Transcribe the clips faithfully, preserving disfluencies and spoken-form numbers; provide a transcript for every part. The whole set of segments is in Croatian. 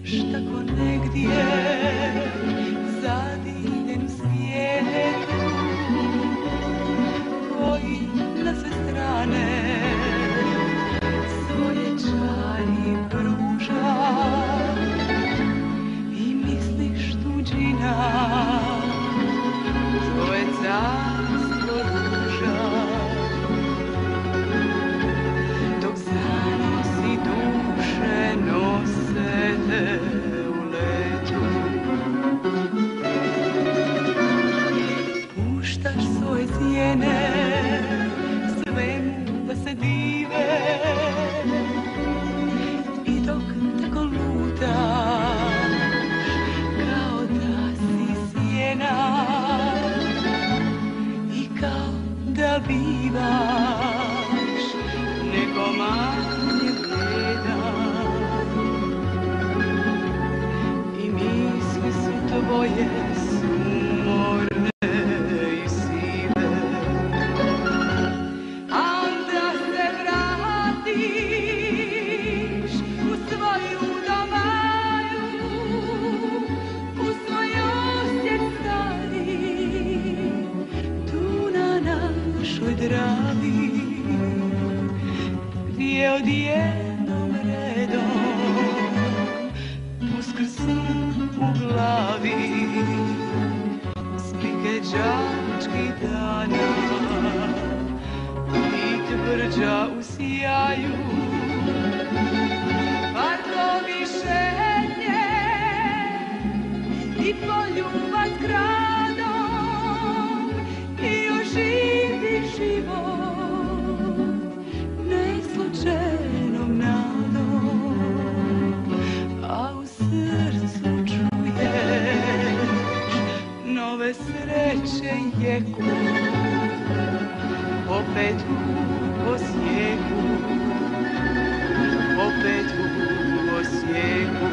Šta ko negdje zadivljen u svijetu, koji na sve strane svoje čari pruža i misliš tuđina tvoje carstvo ruža, dok zanosi duše nose te u letu. Puštaš svoje sjene svemu da se dive i dok tako lutaš kao da si sjena i kao da bivaš neko manje vrijedan i misli su tvoje sumorne i sive, a onda se vratiš u svoju domaju, u svoj osjet stari, tu na našoj Dravi, gdje odjednom redom uskrsnu u glavi slike đačkih dana i tvrđa u sjaju, parkovi šetnje i poljubac gradom i oživi život neslučajnom nadom, a u srcu čuješ nove sreće jeku, opet u Osijeku, opet u Osijeku.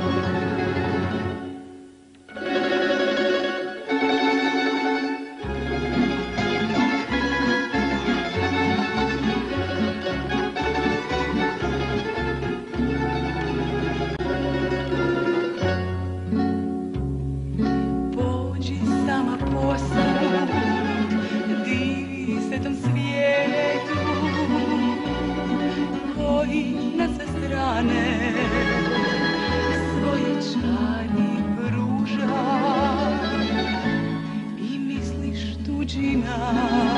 Sama posud, divi se tom svijetu koji na sve strane svoje čari pruža i misliš tuđina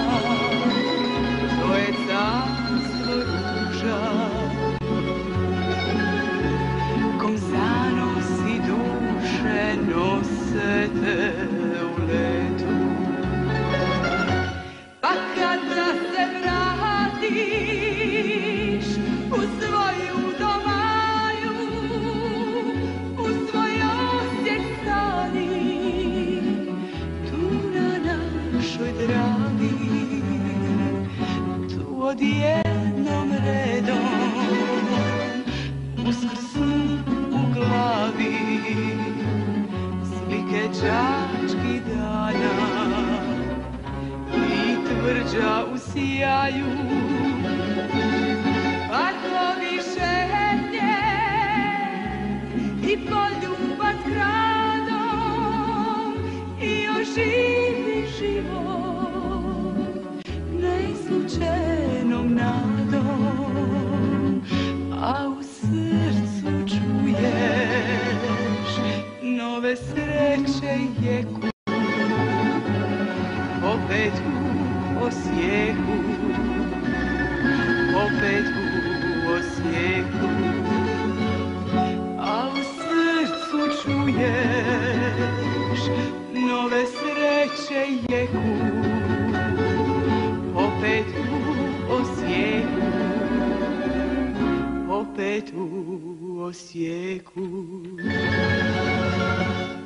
tvoje carstvo ruža, kom zanosi duše nose te u letu. Pa kada se vratiš u svoju domaju, u svoj osjet stari, tu na našoj Dravi, tu odjednom redom uskrsnu u glavi slike đačkih dana i tvrđa u sjaju, parkovi šetnje i poljubac gradom i oživi život neslučajnom nadom, a u srcu čuješ nove sreće jeku, opet u Osijeku, opet u Osijeku, a u srcu čuješ nove sreće jeku, opet u Osijeku, opet u Osijeku.